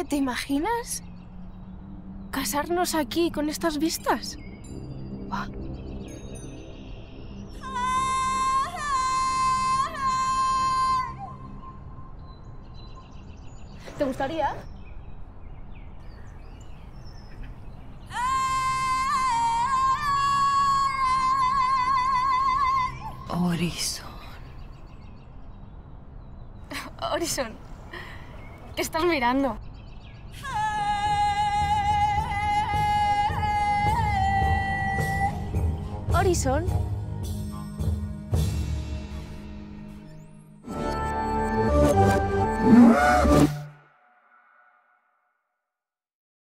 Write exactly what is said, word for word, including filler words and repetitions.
Oye, ¿te imaginas casarnos aquí con estas vistas? Buah. ¿Te gustaría? Horizon. Horizon, ¿qué estás mirando? Horizon.